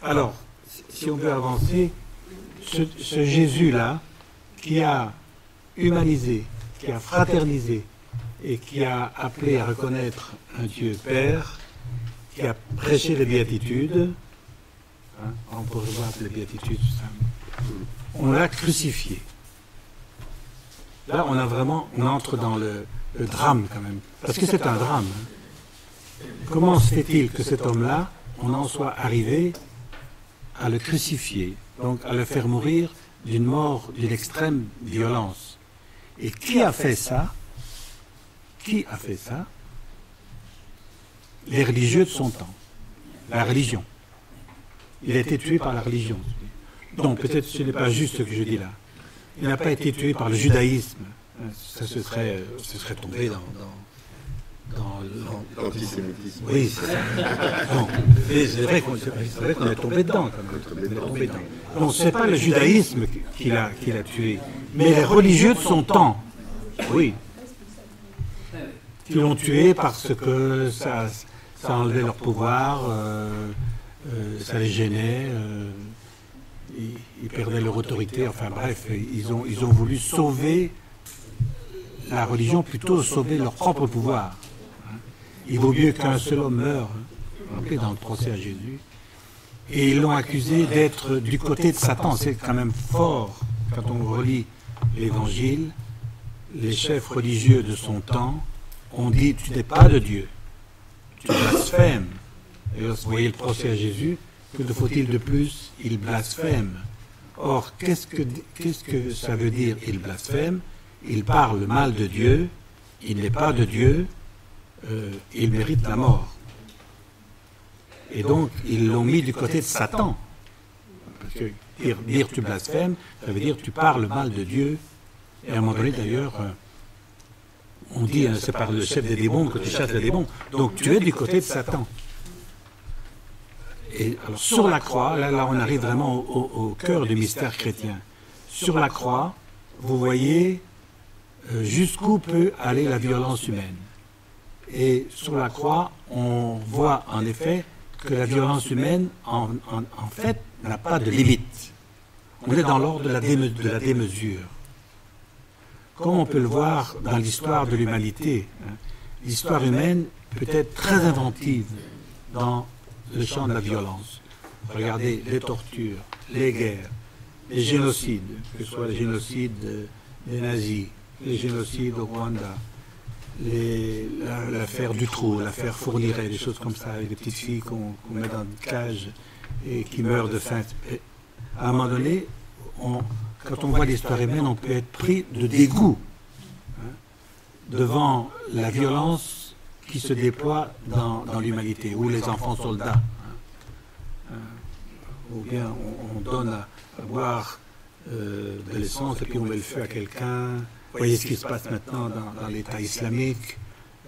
Alors, si on veut avancer, ce Jésus-là, qui a humanisé, qui a fraternisé et qui a appelé à reconnaître un Dieu Père, qui a prêché les béatitudes, on peut revoir les béatitudes, on l'a crucifié. Là, on entre dans le drame quand même, parce que c'est un drame. Comment se fait-il que cet homme-là, on en soit arrivé à le crucifier, donc à le faire mourir d'une mort d'une extrême violence? Et qui a fait ça? Qui a fait ça? Les religieux de son temps, la religion. Il a été tué par la religion. Donc peut-être ce n'est pas juste ce que je dis là. Il n'a pas été tué par le judaïsme. Ça se serait tombé dans l'antisémitisme. Oui, c'est ça. Non, c'est vrai qu'on est tombé dedans. On est tombé dedans. Non, ce n'est pas le judaïsme qui l'a tué, mais les religieux de son temps. Oui. Qui l'ont tué parce que ça enlevait leur pouvoir, ça les gênait, ils perdaient leur autorité, enfin bref, ils ont voulu sauver la religion, plutôt sauver leur propre pouvoir. Il vaut mieux qu'un seul homme meure, dans le procès à Jésus. Et ils l'ont accusé d'être du côté de Satan. C'est quand même fort quand on relit l'Évangile. Les chefs religieux de son temps ont dit: tu n'es pas de Dieu, tu blasphèmes. Et là, vous voyez le procès à Jésus, que faut-il de plus? Il blasphème. Or, qu'est-ce que ça veut dire, il blasphème? Il parle mal de Dieu, il n'est pas de Dieu, il mérite la mort. Et donc, ils l'ont mis du côté de Satan. Parce que dire tu blasphèmes, ça veut dire tu parles mal de Dieu. Et à un moment donné, d'ailleurs, on dit, c'est par le chef des démons que tu chasses les démons. Donc, tu es du côté de Satan. Et alors, sur la croix, là on arrive vraiment au cœur du mystère chrétien. Sur la croix, vous voyez jusqu'où peut aller la violence humaine. Et sur la croix, on voit en effet que la violence humaine, en fait, n'a pas de limite. On est dans l'ordre de la démesure. Comme on peut le voir dans l'histoire de l'humanité, l'histoire humaine peut être très inventive dans le champ de la violence. Regardez les tortures, les guerres, les génocides, que ce soit les génocides des nazis, les génocides au Rwanda, l'affaire Dutroux, l'affaire Fourniret, des choses comme ça, avec des petites filles qu'on met dans une cage et qui meurent de faim. Et à un moment donné, quand on voit l'histoire humaine, on peut être pris de dégoût devant la violence qui se déploie dans l'humanité, ou les enfants soldats. Ou bien on donne à boire de l'essence et puis on met le feu à quelqu'un. Vous voyez ce qui se passe maintenant dans l'État islamique.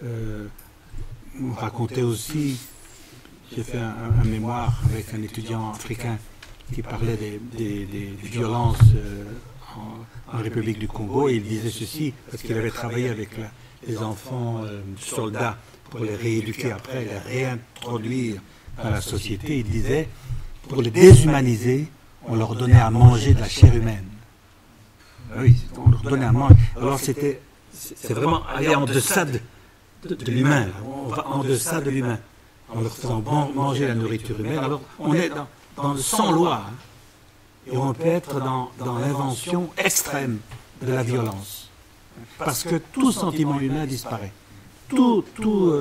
On racontait aussi, j'ai fait un mémoire avec un étudiant africain qui parlait des violences en République du Congo, et il disait ceci, parce qu'il avait travaillé avec les enfants soldats pour les rééduquer après, les réintroduire dans la société. Il disait, pour les déshumaniser, on leur donnait à manger de la chair humaine. Oui, on leur donnait à manger. Alors c'est vraiment aller en deçà de l'humain. On va en deçà de l'humain, en leur faisant manger la nourriture humaine. Alors on est dans le sans-loi, et on peut être dans l'invention extrême de la violence. Parce que tout sentiment humain disparaît. Toute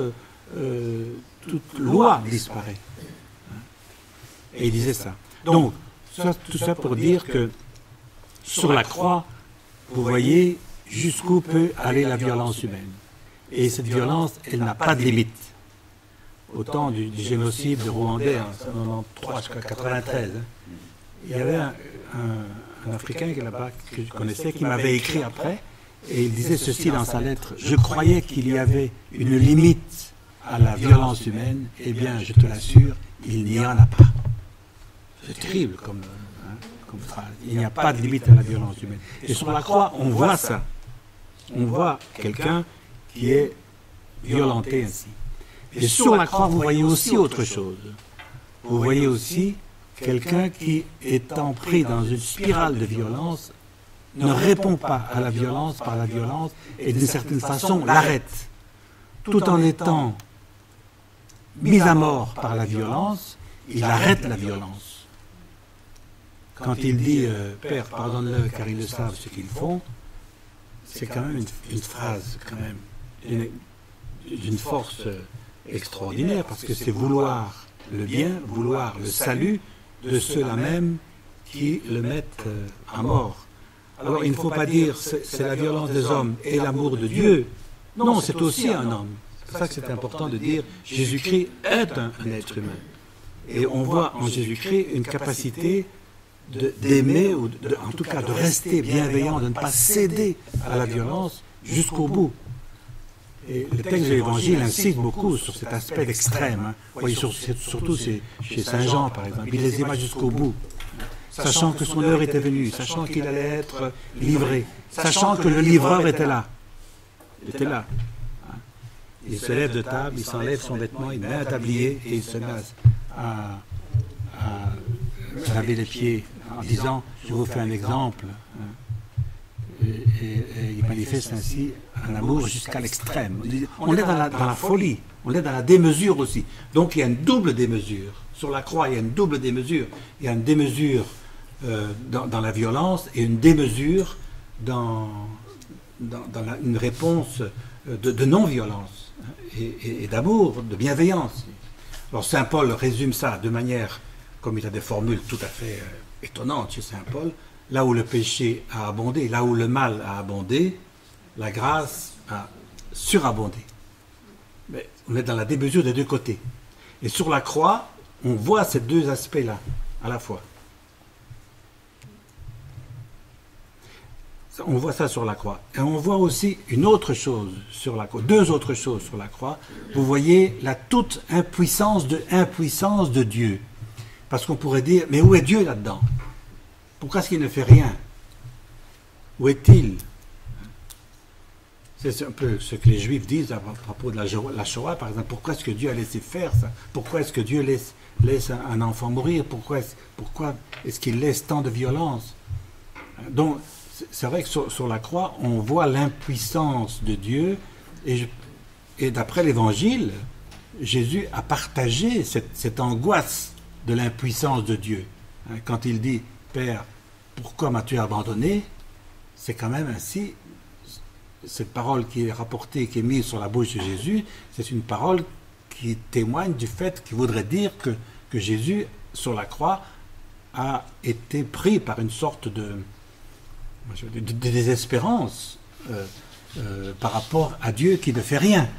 loi disparaît. Et il disait ça. Donc, tout ça pour dire que sur la croix, vous voyez jusqu'où peut aller la violence humaine. Et cette violence, elle n'a pas de limite. Au temps du génocide rwandais, en 1993 jusqu'à 1993, il y avait un Africain là-bas que je connaissais qui m'avait écrit après, et il disait ceci dans sa lettre: je croyais qu'il y avait une limite à la violence humaine, eh bien, je te l'assure, il n'y en a pas. C'est terrible comme phrase. Il n'y a pas de limite à la violence humaine. Et sur la croix, on voit ça. On voit quelqu'un qui est violenté ainsi. Et sur la croix, vous voyez aussi autre chose. Vous voyez aussi quelqu'un qui, étant pris dans une spirale de violence, ne répond pas à la violence par la violence et d'une certaine façon l'arrête. Tout en étant mis à mort par la violence, il arrête la violence. Quand il dit « Père, pardonne-le car ils ne savent ce qu'ils font », c'est quand même une phrase quand même d'une force extraordinaire, parce que c'est vouloir le bien, vouloir le salut de ceux-là même qui le mettent à mort. Alors il ne faut pas dire c'est la violence des hommes et l'amour de Dieu. Non, c'est aussi un homme. C'est ça que c'est important de dire. Jésus-Christ est un être humain. Et on voit en Jésus-Christ une capacité d'aimer, ou en tout cas de rester bienveillant, de ne pas céder à la violence jusqu'au bout. Et le texte de l'Évangile insiste beaucoup sur cet aspect extrême. Hein. Vous voyez, surtout chez Saint Jean, par exemple. Il les aima jusqu'au bout, sachant que son heure était venue, sachant qu'il allait être livré, sachant que le livreur était là. Il était là. Il se lève de table, il s'enlève son vêtement, il met un tablier et il se met à laver les pieds en disant « Je vous fais un exemple ». Et il manifeste ainsi un amour jusqu'à l'extrême. On est dans la folie, on est dans la démesure aussi. Donc il y a une double démesure. Sur la croix, il y a une double démesure. Il y a une démesure dans la violence et une démesure dans une réponse de non-violence et d'amour, de bienveillance. Alors Saint Paul résume ça de manière, comme il a des formules tout à fait étonnantes chez Saint Paul, là où le péché a abondé, là où le mal a abondé, la grâce a surabondé. Mais on est dans la démesure des deux côtés. Et sur la croix, on voit ces deux aspects-là à la fois. On voit ça sur la croix. Et on voit aussi une autre chose sur la croix, deux autres choses sur la croix. Vous voyez la toute impuissance de Dieu. Parce qu'on pourrait dire, mais où est Dieu là-dedans? Pourquoi est-ce qu'il ne fait rien? Où est-il? C'est un peu ce que les Juifs disent à propos de la Shoah, par exemple. Pourquoi est-ce que Dieu a laissé faire ça? Pourquoi est-ce que Dieu laisse un enfant mourir? Pourquoi est-ce qu'il laisse tant de violence? Donc, c'est vrai que sur la croix, on voit l'impuissance de Dieu. Et d'après l'Évangile, Jésus a partagé cette angoisse de l'impuissance de Dieu. Quand il dit « Père, pourquoi m'as-tu abandonné ?» C'est quand même ainsi. Cette parole qui est rapportée, qui est mise sur la bouche de Jésus, c'est une parole qui témoigne du fait, qui voudrait dire que Jésus, sur la croix, a été pris par une sorte de désespérance par rapport à Dieu qui ne fait rien.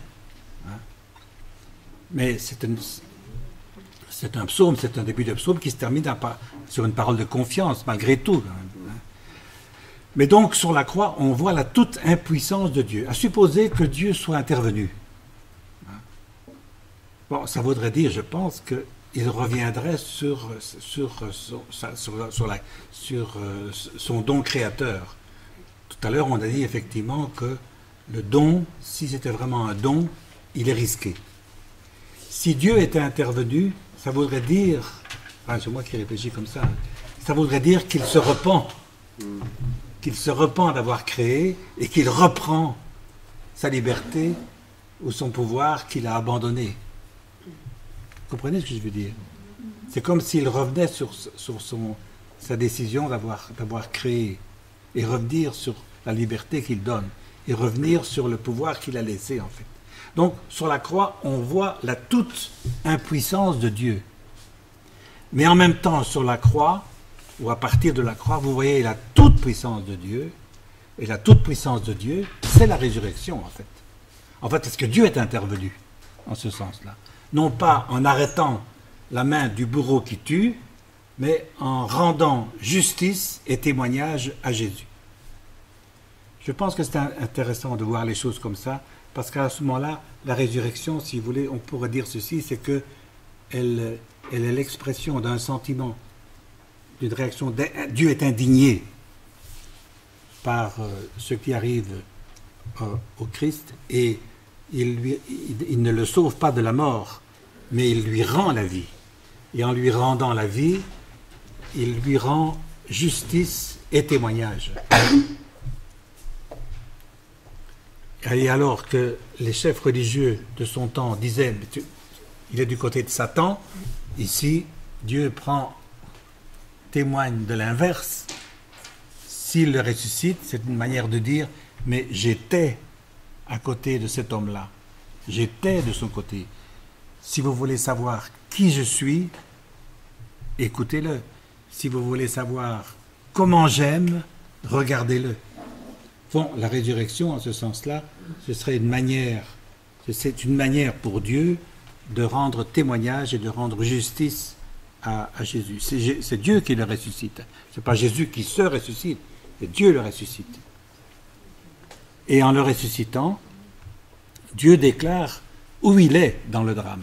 Mais c'est un psaume, c'est un début de psaume qui se termine sur une parole de confiance, malgré tout. Mais donc, sur la croix, on voit la toute impuissance de Dieu, à supposer que Dieu soit intervenu. Bon, ça voudrait dire, je pense, qu'il reviendrait sur son don créateur. Tout à l'heure, on a dit effectivement que le don, si c'était vraiment un don, il est risqué. Si Dieu était intervenu, ça voudrait dire, c'est moi qui réfléchis comme ça, ça voudrait dire qu'il se repent d'avoir créé et qu'il reprend sa liberté ou son pouvoir qu'il a abandonné. Vous comprenez ce que je veux dire? C'est comme s'il revenait sur sa décision d'avoir créé et revenir sur la liberté qu'il donne et revenir sur le pouvoir qu'il a laissé en fait. Donc sur la croix, on voit la toute impuissance de Dieu. Mais en même temps, sur la croix, ou à partir de la croix, vous voyez la toute puissance de Dieu. Et la toute puissance de Dieu, c'est la résurrection en fait. En fait, est-ce que Dieu est intervenu en ce sens-là? Non pas en arrêtant la main du bourreau qui tue, mais en rendant justice et témoignage à Jésus. Je pense que c'est intéressant de voir les choses comme ça, parce qu'à ce moment-là, la résurrection, si vous voulez, on pourrait dire ceci, c'est que elle est l'expression d'un sentiment, d'une réaction. Dieu est indigné par ce qui arrive au Christ, et il ne le sauve pas de la mort, mais il lui rend la vie. Et en lui rendant la vie, il lui rend justice et témoignage. Et alors que les chefs religieux de son temps disaient il est du côté de Satan, ici Dieu témoigne de l'inverse. S'il le ressuscite, c'est une manière de dire mais j'étais à côté de cet homme-là, j'étais de son côté. Si vous voulez savoir qui je suis, écoutez-le. Si vous voulez savoir comment j'aime, regardez-le. Bon, la résurrection, en ce sens-là, ce serait une manière, c'est une manière pour Dieu de rendre témoignage et de rendre justice à Jésus. C'est Dieu qui le ressuscite. Ce n'est pas Jésus qui se ressuscite, c'est Dieu le ressuscite. Et en le ressuscitant, Dieu déclare où il est dans le drame.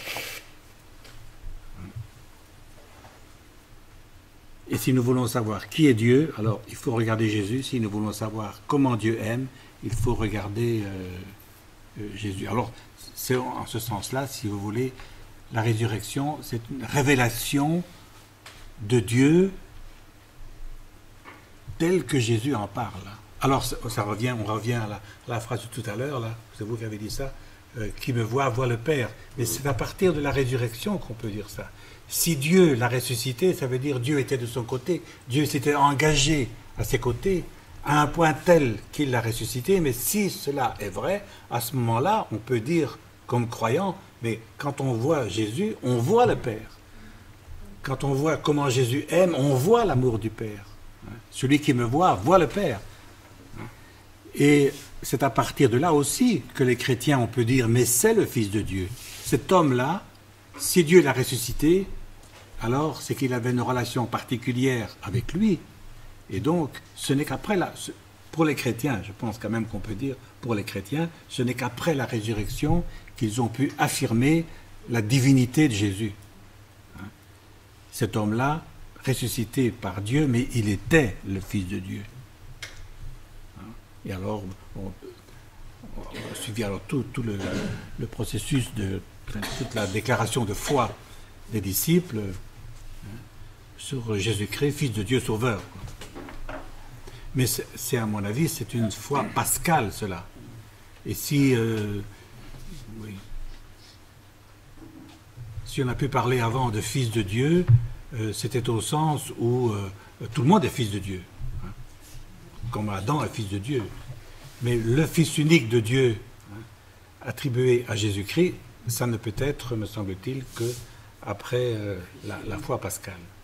Et si nous voulons savoir qui est Dieu, alors il faut regarder Jésus. Si nous voulons savoir comment Dieu aime, il faut regarder Jésus. Alors, c'est en ce sens-là, si vous voulez, la résurrection, c'est une révélation de Dieu telle que Jésus en parle. Alors, on revient à la phrase de tout à l'heure, là, c'est vous qui avez dit ça, qui me voit le Père. Mais c'est à partir de la résurrection qu'on peut dire ça. Si Dieu l'a ressuscité, ça veut dire Dieu était de son côté, Dieu s'était engagé à ses côtés, à un point tel qu'il l'a ressuscité. Mais si cela est vrai, à ce moment-là, on peut dire, comme croyant, mais quand on voit Jésus, on voit le Père. Quand on voit comment Jésus aime, on voit l'amour du Père. Celui qui me voit le Père. Et c'est à partir de là aussi que les chrétiens, on peut dire, mais c'est le Fils de Dieu. Cet homme-là, si Dieu l'a ressuscité, alors c'est qu'il avait une relation particulière avec lui. Et donc, ce n'est qu'après pour les chrétiens, je pense quand même qu'on peut dire, pour les chrétiens, ce n'est qu'après la résurrection qu'ils ont pu affirmer la divinité de Jésus. Cet homme-là, ressuscité par Dieu, mais il était le Fils de Dieu. Et alors, on a suivi alors tout le processus toute la déclaration de foi des disciples sur Jésus-Christ, Fils de Dieu Sauveur. Mais c'est à mon avis, c'est une foi pascale, cela. Et si on a pu parler avant de Fils de Dieu, c'était au sens où tout le monde est Fils de Dieu. Comme Adam est Fils de Dieu. Mais le Fils unique de Dieu, attribué à Jésus-Christ, ça ne peut être, me semble-t-il, qu'après la foi pascale.